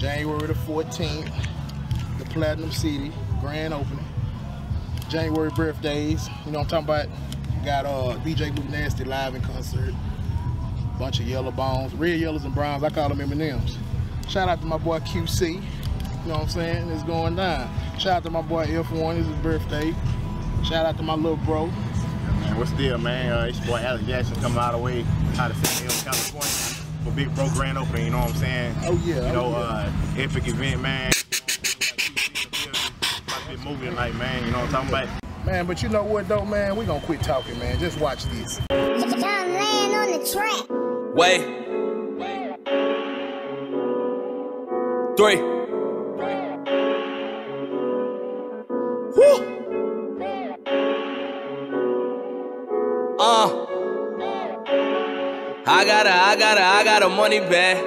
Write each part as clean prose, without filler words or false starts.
January the 14th, the Platinum City, grand opening. January birthdays, you know what I'm talking about? Got DJ Luke Nasty live in concert. Bunch of yellow bones, red, yellows, and browns. I call them M&Ms. Shout out to my boy QC. You know what I'm saying? It's going down. Shout out to my boy F1. It's his birthday. Shout out to my little bro. Man, what's the deal, man? It's your boy Alex Jackson coming all the way out of San Diego, California for Big Bro grand opening. You know what I'm saying? Oh yeah. You know, epic event, man. About to be a movie tonight, man. You know what I'm talking about? Man, but you know what though, man? We gonna quit talking, man. Just watch this. John Land on the track. Wait. 3. Woo. I got a money bag.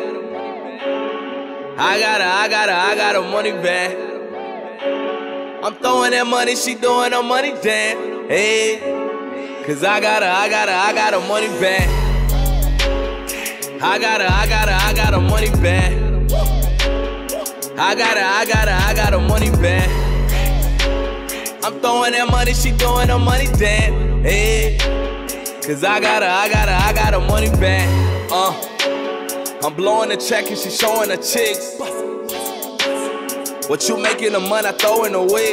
I got a money bag. I'm throwing that money, she doing her money dance. Hey, cause I got a money bag. I got a money bag. I got a money bag. I'm throwing that money, she doing her money dance. Hey, cause I got a money bag. I'm blowing a check and she showing her chicks. What you making the money, I throw in the wig.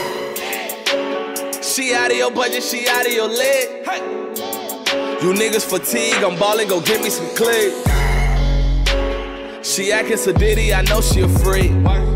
She out of your budget, she out of your leg. You niggas fatigue, I'm ballin', go get me some click. She actin' so ditty, I know she afraid.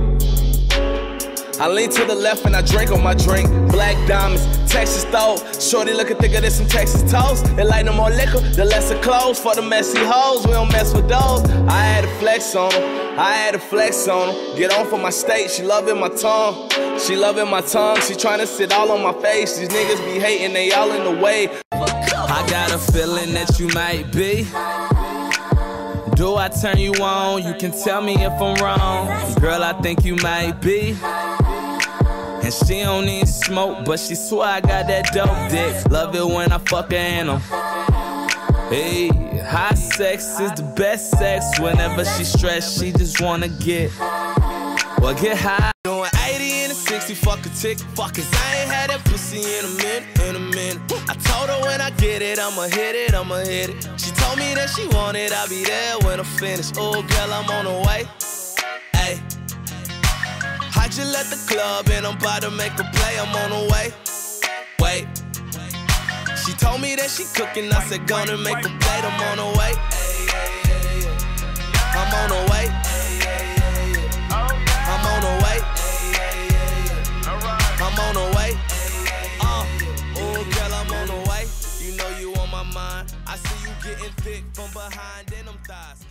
I lean to the left and I drink on my drink. Black diamonds, Texas throat. Shorty lookin' thicker than some Texas toast. They like no more liquor, the lesser clothes. For the messy hoes, we don't mess with those. I had to flex on them. Get on for my state, she loving my tongue. She loving my tongue, she tryna sit all on my face. These niggas be hating, they all in the way. I got a feeling that you might be. Do I turn you on? You can tell me if I'm wrong. Girl, I think you might be. And she don't need smoke, but she swear I got that dope dick. Love it when I fuck her in them. Hey, high sex is the best sex. Whenever she stressed, she just wanna get. Well, get high. Doing 80 and a 60, fuck a tick. Fuck, cause I ain't had that pussy in a minute. I told her when I get it, I'ma hit it. She told me that she want it, I'll be there when I'm finished. Oh, girl, I'm on the way. Ay. I just left the club and I'm about to make a play, I'm on the way. Wait. She told me that she cooking, I said gonna make a plate, I'm on the way. I'm on the way. I'm on the way. I'm on the way. Oh girl, I'm on the way. You know you on my mind. I see you getting thick from behind in them thighs.